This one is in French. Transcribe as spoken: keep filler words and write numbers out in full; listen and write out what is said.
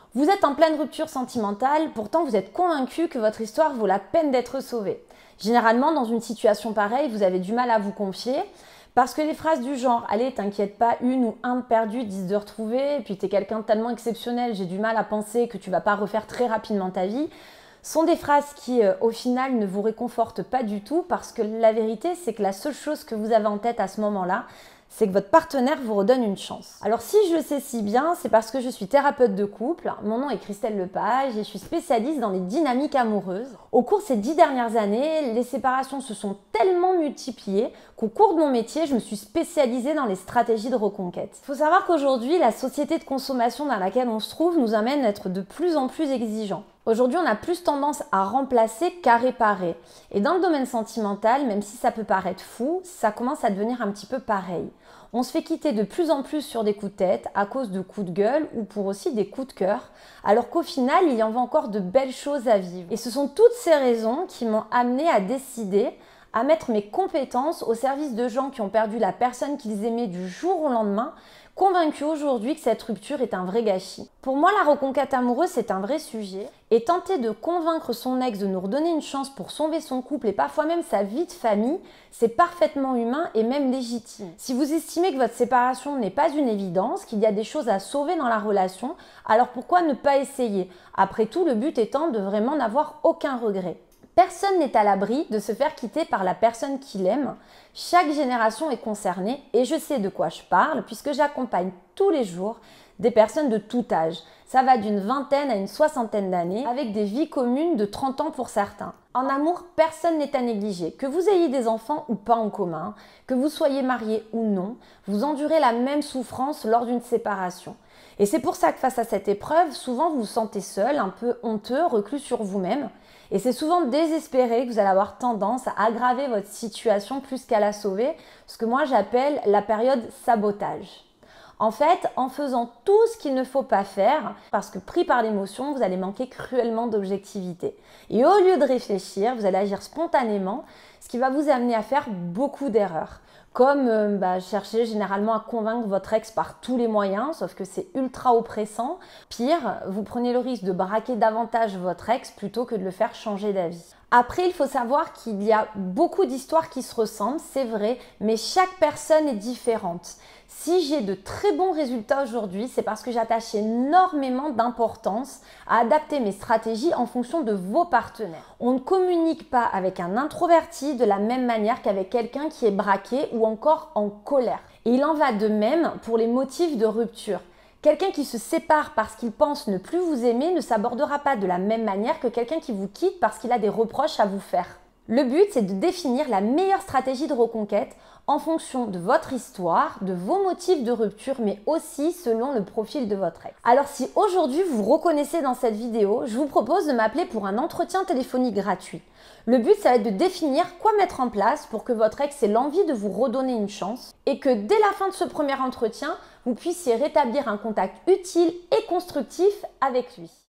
Vous êtes en pleine rupture sentimentale, pourtant vous êtes convaincu que votre histoire vaut la peine d'être sauvée. Généralement, dans une situation pareille, vous avez du mal à vous confier parce que les phrases du genre « Allez, t'inquiète pas, une ou un de perdu, dix de retrouvé, et puis t'es quelqu'un de tellement exceptionnel, j'ai du mal à penser que tu vas pas refaire très rapidement ta vie », sont des phrases qui, euh, au final, ne vous réconfortent pas du tout parce que la vérité, c'est que la seule chose que vous avez en tête à ce moment-là, c'est que votre partenaire vous redonne une chance. Alors si je le sais si bien, c'est parce que je suis thérapeute de couple, mon nom est Christelle Lepage et je suis spécialiste dans les dynamiques amoureuses. Au cours de ces dix dernières années, les séparations se sont tellement multipliées qu'au cours de mon métier, je me suis spécialisée dans les stratégies de reconquête. Il faut savoir qu'aujourd'hui, la société de consommation dans laquelle on se trouve nous amène à être de plus en plus exigeants. Aujourd'hui, on a plus tendance à remplacer qu'à réparer. Et dans le domaine sentimental, même si ça peut paraître fou, ça commence à devenir un petit peu pareil. On se fait quitter de plus en plus sur des coups de tête à cause de coups de gueule ou pour aussi des coups de cœur, alors qu'au final, il y en va encore de belles choses à vivre. Et ce sont toutes ces raisons qui m'ont amenée à décider à mettre mes compétences au service de gens qui ont perdu la personne qu'ils aimaient du jour au lendemain, convaincus aujourd'hui que cette rupture est un vrai gâchis. Pour moi, la reconquête amoureuse, c'est un vrai sujet. Et tenter de convaincre son ex de nous redonner une chance pour sauver son couple et parfois même sa vie de famille, c'est parfaitement humain et même légitime. Si vous estimez que votre séparation n'est pas une évidence, qu'il y a des choses à sauver dans la relation, alors pourquoi ne pas essayer? Après tout, le but étant de vraiment n'avoir aucun regret. Personne n'est à l'abri de se faire quitter par la personne qu'il aime. Chaque génération est concernée et je sais de quoi je parle puisque j'accompagne tous les jours des personnes de tout âge. Ça va d'une vingtaine à une soixantaine d'années avec des vies communes de trente ans pour certains. En amour, personne n'est à négliger. Que vous ayez des enfants ou pas en commun, que vous soyez marié ou non, vous endurez la même souffrance lors d'une séparation. Et c'est pour ça que face à cette épreuve, souvent vous vous sentez seul, un peu honteux, reclus sur vous-même. Et c'est souvent désespéré que vous allez avoir tendance à aggraver votre situation plus qu'à la sauver, ce que moi j'appelle la période sabotage. En fait, en faisant tout ce qu'il ne faut pas faire, parce que pris par l'émotion, vous allez manquer cruellement d'objectivité. Et au lieu de réfléchir, vous allez agir spontanément, ce qui va vous amener à faire beaucoup d'erreurs. Comme euh, bah, chercher généralement à convaincre votre ex par tous les moyens, sauf que c'est ultra oppressant. Pire, vous prenez le risque de braquer davantage votre ex plutôt que de le faire changer d'avis. Après, il faut savoir qu'il y a beaucoup d'histoires qui se ressemblent, c'est vrai, mais chaque personne est différente. Si j'ai de très bons résultats aujourd'hui, c'est parce que j'attache énormément d'importance à adapter mes stratégies en fonction de vos partenaires. On ne communique pas avec un introverti de la même manière qu'avec quelqu'un qui est braqué ou encore en colère. Et il en va de même pour les motifs de rupture. Quelqu'un qui se sépare parce qu'il pense ne plus vous aimer ne s'abordera pas de la même manière que quelqu'un qui vous quitte parce qu'il a des reproches à vous faire. Le but, c'est de définir la meilleure stratégie de reconquête en fonction de votre histoire, de vos motifs de rupture, mais aussi selon le profil de votre ex. Alors si aujourd'hui vous vous reconnaissez dans cette vidéo, je vous propose de m'appeler pour un entretien téléphonique gratuit. Le but, ça va être de définir quoi mettre en place pour que votre ex ait l'envie de vous redonner une chance et que dès la fin de ce premier entretien, vous puissiez rétablir un contact utile et constructif avec lui.